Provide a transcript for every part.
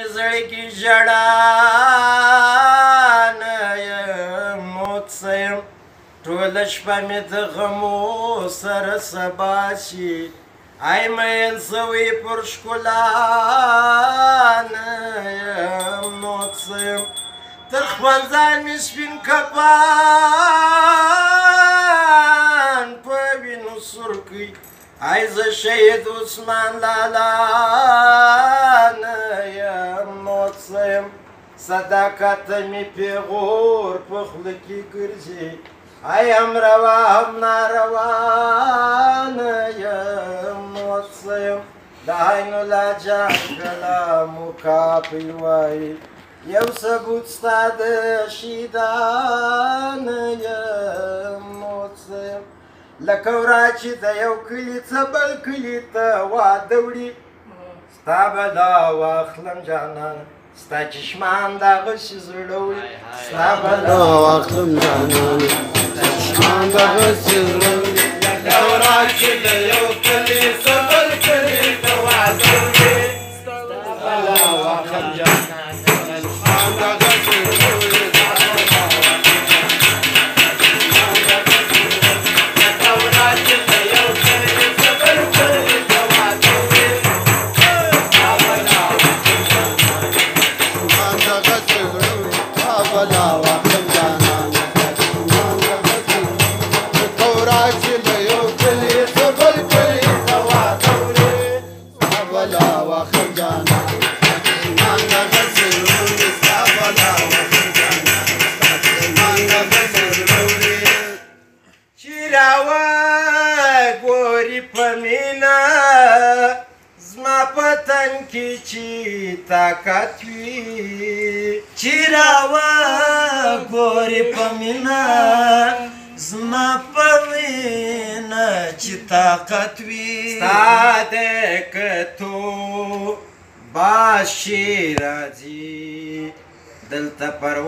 زړګي ژړا نه یم څه یم ټوله شپه مې د غمو سره سبا شي ای مین سوی پر ښکلا نه یم نو څه یم تر خپل ځان مې سپین کفن په وینو سور کړي ای زه شهید عثمان لالا نه یم نو څه یم صداقت مې پیغور په خوله کې ګرځي ای هم روا هم ناروا نه یم نو څه یم د عین الله جان کلامو کاپی وایي یو ثبوت ستا د شیدا نه یم نو څه یم لکه ورا چې د یو کلي څه بل کلي ته واده وړي ستا به دا واخلم جانانه ستا چشمان دغسې زړه وړي ستا به دا واخلم جانانه ستا چشمان دغسې زړه وړي لکه ورا چې د یو کلي څه بل کلي ته واده وړي ستا به دا واخلم جانانه ستا چشمان دغسې زړه وړي طاقت وي چې راوه ګورې په مینه زما په وینه چې طاقت وي ستا د کتو باز چې راځي دلته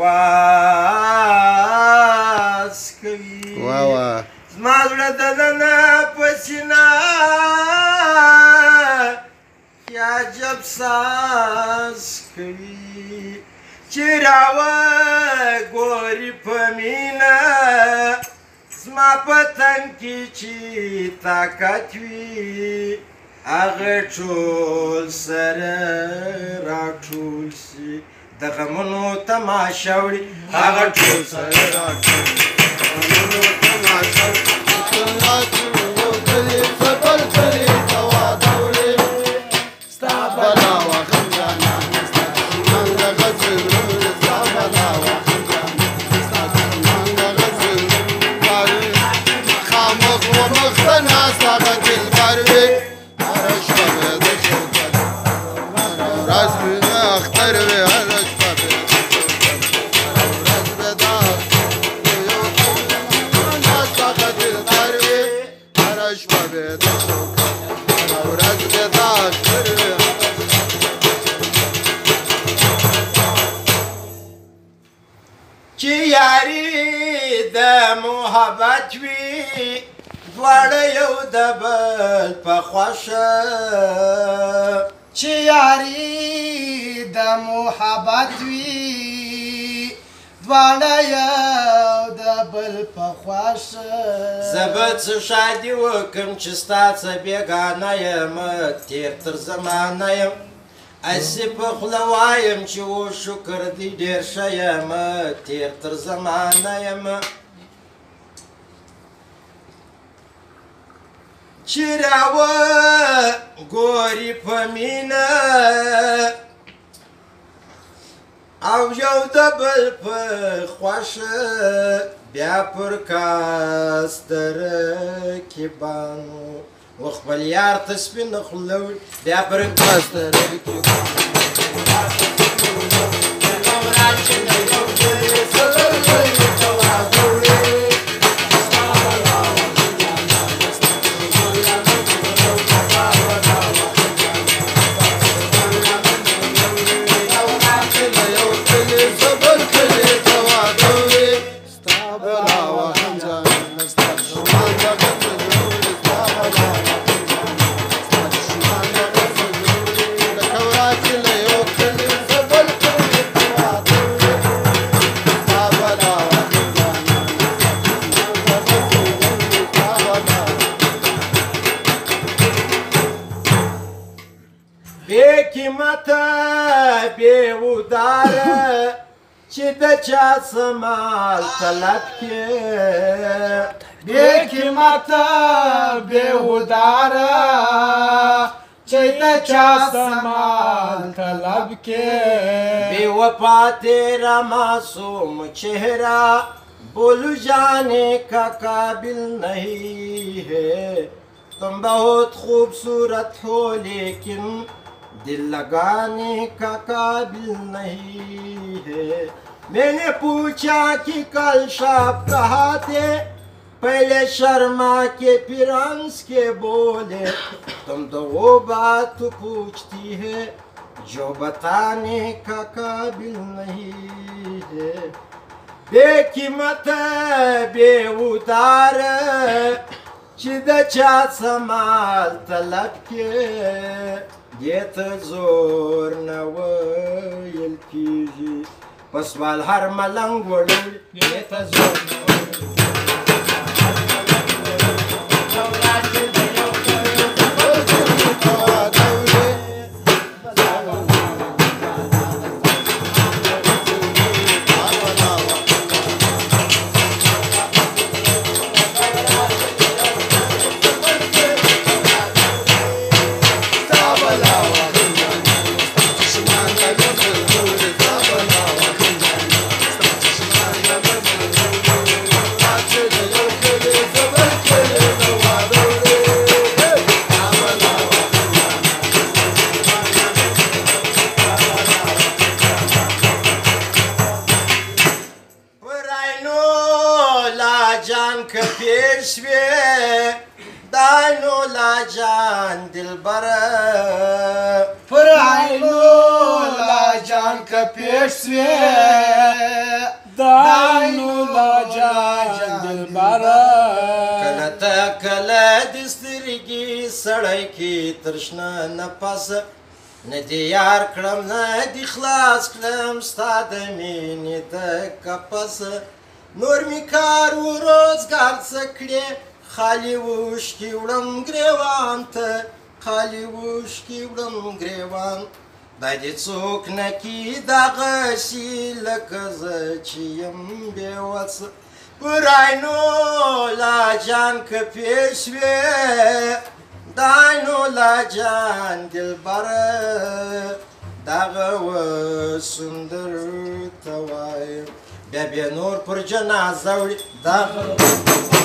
پرواز کوي زما زړه د ده نه په سینه عجب ساز کوي چې راوه ګورې په مینه زما په تن کې چې طاقت وي هغه ټول سره راټول سي د غمونو تماشه وړي هغه ټول سره راټول چې یاري د محبت وي دواړه یو د بل په خوښه چې یاري د محبت وي دواړه یو د بل په خوښه زه به څه شادي وکړم چې ستا څه بېګانه یم تېر تر زمانه یم اسې په خوله وایم چې و شکر دی ډېر ښه یم تېر تر زمانه یم چې راوه ګورې په مینه او یو د بل په خوښه بیا پر کاس رقیبانو و خپل یار ته سپینه خوله وړي بیا پر کاس ماته بې وداره چې د چا څه مال طلب کې بې قیمته بې وداره چې د چا څه مال طلب کې بے وفا تیرا معصوم چہرہ بول جانے کا قابل نہیں ہے تم بہت خوبصورت ہو لیکن دل لگانے کا قابل نہیں ہے میں نے پوچھا کہ کل شب کہاں تھے پہلے شرما کے پھر ہنس کے بولے تم تو وہ بات پوچھتی ہے جو بتانے کا قابل نہیں ہے بے قیمت بے ودار چې د چا څه مال طلب کې دې ته زور نه ویل کېږي په سوال هر ملنګ وړوي دې ته زور نه ویل داینو لا جان دلبره پر عینو لا جان که پیش سوی داینو لا جان دلبره کله ته کله د سترګې سړی کې ترشنه نفس نه دې یار کړم نه دې خلاص کړم ستا د مینې د کپس نور می کار و روزګار څه کړې خالی اوښکې وړم ګریوان ته خالی اوښکې وړم ګریوان دا دې څوک نه کي دغسې لکه زه چې یم بېوسه پر عینو لا جان که پیش وې داینو لا جان دلبره دغه و سندر ته وایم بیا بیا نور پر جنازه وړي دغه